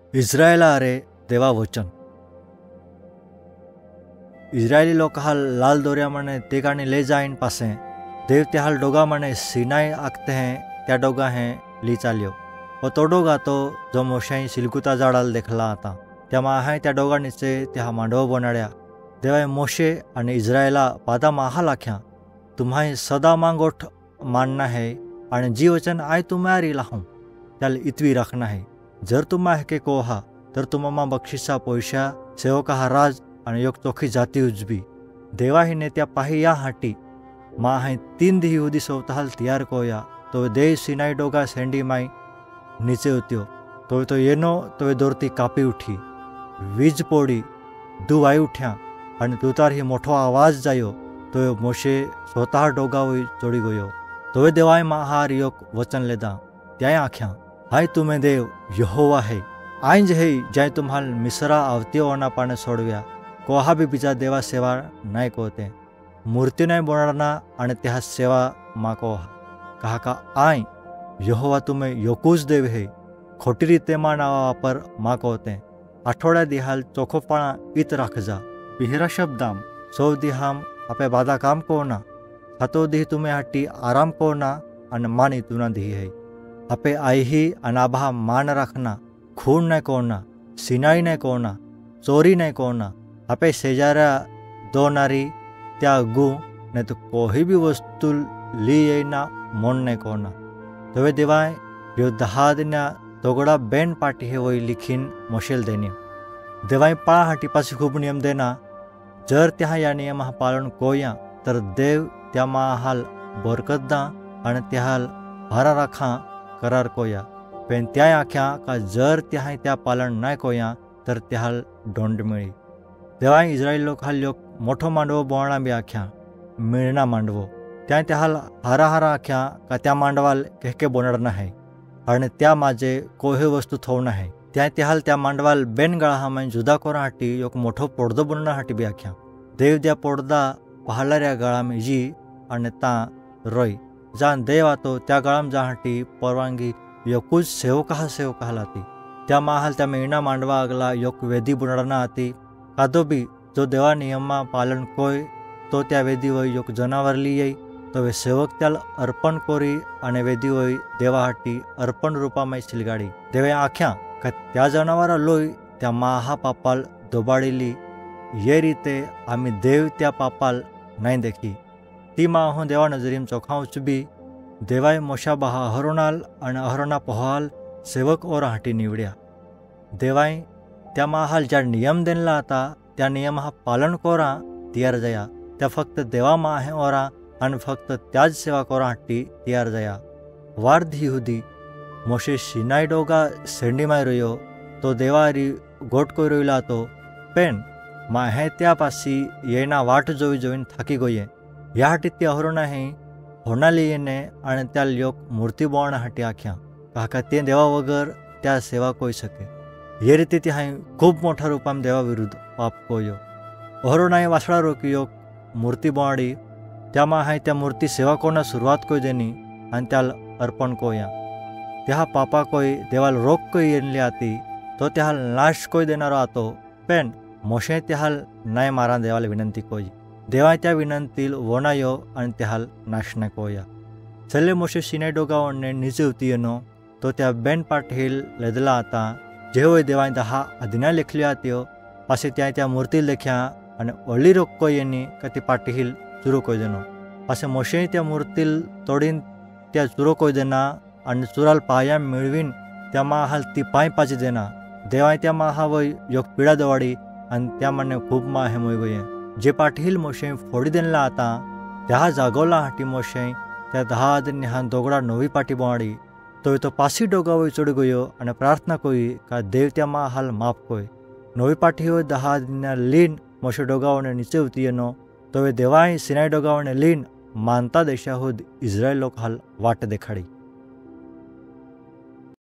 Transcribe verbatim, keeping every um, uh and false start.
इस्रायला रे देवा वचन इस्रायली लोक हाल लाल दोरिया मने तेगाने ले जाइन पासे देव ते हाल डोगा मने सिनाई आखते हैं त्या डोगा हैं ली चालियो और तो डोगा तो जो मोशाई सिलकुता जाडाल देखला आता त्या माहाय त्या डोगा नीचे त्या मांडव बनाड्या देवाय मोशे आणि इस्रायला पादा माहा लाख्या तुम्हाय सदा मांगोठ मानना है आणि जी वचन आय तुम्हारी लाहूं त्याल इतवी राखना है जर तुम्हा हेके कोहा तर तुम्हा बक्षिसा पैशा सेवका हा राज आणि योग चोखी जाती उजबी देवा ही ने त्या पाही या हाटी मा है तीन दी उदी सौताल तैयार कोया तो दे सिनाई डोगा सेंडी माई नीचे उत्यो तो तो येनो तो दोरती कापी उठी वीज पोड़ी दू आई उठ्या आणि तुतार ही मोठो आवाज जायो तो मोशे स्वतः डोगा वही चोड़ी गयो तो देवाय महार योग वचन लेदा त्या आख्या हाय तुम्हें देव यहोवा है आइंज है जाय तुम्हाल मिसरा आवती ओना पाने सोडव्या कोहा भी बीजा देवा सेवा नाही कोते मूर्ति नाही बोणारना आणि त्या सेवा मा कोहा कहा का आय यहोवा तुम्हें योकूज देव है खोटी रीते मा नावा वापर मा कोते आठवड्या दिहाल चोखोपणा इत राखजा पिहरा शब्दाम सौ दिहाम आपे बाधा काम कोना सातो दी तुम्हें हट्टी आराम कोना आणि मानी तुना दी है आपे आईही अनाभा मान रखना खून नहीं कोना सिनाई नहीं कोना चोरी नहीं कोना आपे शेजारा दो नारी त्या गु नहीं तो कोई भी वस्तु ली ना मन नहीं कोना तो देवाय यो दहादन्या तोगड़ा बेन पार्टी है वही लिखीन मोशेल देनी देवाय पाळा हाटी पासी खूब नियम देना जर त्या या नियम हा पालन कोया तर देव त्या हाल बरकत दा आणि त्या हाल भारा राखा करार कोया पण त्या आख्या का जर त्या त्या पालन नाही कोया तर त्या हाल डोंड मिळी देवा इस्रायल लोक हाल लोक मोठो मांडवो बोळणा बी आख्या मिळना मांडवो त्या त्या हाल हारा हारा आख्या का त्या मांडवाल केके बोनड नाही आणि त्या माझे कोहे वस्तू थोव नाही त्या त्या हाल त्या मांडवाल बेन गळा हा म्हणजे जुदा कोरा हाटी एक मोठो पोडदो बनना हाटी बी आख्या देव त्या पोडदा पहालाऱ्या गळा में जी आणि ता रोई जान देव आतो त्या गळाम जाहाटी परवानगी योकुज सेवका हा सेवका हलाती त्या माहाल त्या मेणा मांडवा अगला योक वेदी बुनडना आती कादो बी जो देवा नियमा पालन कोय तो त्या वेदी वय योक जनावर लिये तो वे सेवक त्याल अर्पण कोरी आणि वेदी वय देवाहाटी अर्पण रूपा में सिलगाडी देवे आख्या का त्या जनावरा लोय त्या माहा पापाल दोबाडीली ये रीते आम्ही देव त्या पापाल नाही देखी ती माहो देवा नजरीम चोखा उचबी देवाय मोशा बहा अहरोनाल आणि अहरोना पोहाल सेवक और हाटी निवड्या देवाय त्या माहाल ज्या नियम देनला आता त्या नियम हा पालन कोरा तयार जया त्या फक्त देवा माहे ओरा आणि फक्त त्याच सेवा कोरा हाटी तयार जया वारधी हुदी मोशे शिनाई डोगा सेंडी माय रयो तो देवारी गोट कोई रोयला तो पेन माहे त्या पासी येना वाट जोई जोईन थाकी गोये या हाटी ते अहरोना हे होणाली येणे आणि त्या लोक मूर्ती बोवणा हाटी आख्या काका ते देवा वगर त्या सेवा कोई सके ये रीती ती हाय खूप मोठ्या रूपाम देवा विरुद्ध पाप कोयो अहरोनाय वासळा रोकी योग मूर्ती बोवाडी त्या मा हाय त्या मूर्ती सेवा कोणा सुरुवात कोई देनी आणि त्याल अर्पण कोया त्या पापा कोई देवाल रोग कोई येनली आती तो त्याल नाश कोई देणारो आतो पण मोशे त्याल नाही मारा देवाला विनंती कोई देवा त्या विनंतील वोनायो आणि त्याल नाशना कोया चले मोशे सिनाई डोगा वणने नीचे उती येनो तो त्या बेन पाठील लेदला आता जेवय देवाय दहा आदिना लेखली आत्यो पासे त्या त्या मूर्ती लेख्या आणि ओली रोग कोय येनी का ती पाठील चुरो कोय देनो पासे मोशे त्या मूर्तील तोडीन त्या चुरो कोय देना आणि चुराल पाया मिळवीन त्या माहाल ती पाय पाची देना देवाय त्या माहावय योग पिडा दवाडी आणि त्या मने खूप मा हे मोय गोये जे पाठील मोशे फोडी देनला आता त्या जागोला हाटी मोशे त्या दहा आदिनी हा दोगडा नवी पाठी बोवाडी तो तो पासी डोगा वय चोडी गयो आणि प्रार्थना कोई का देव त्या मा हाल माफ कोय नवी पाठी वय दहा आदिन्या लीन मोशे डोगावणे नीचे उती येनो तो देवाय सिनाई डोगावणे लीन मानता देशाहोद इस्रायल लोक हाल वाट देखाडी।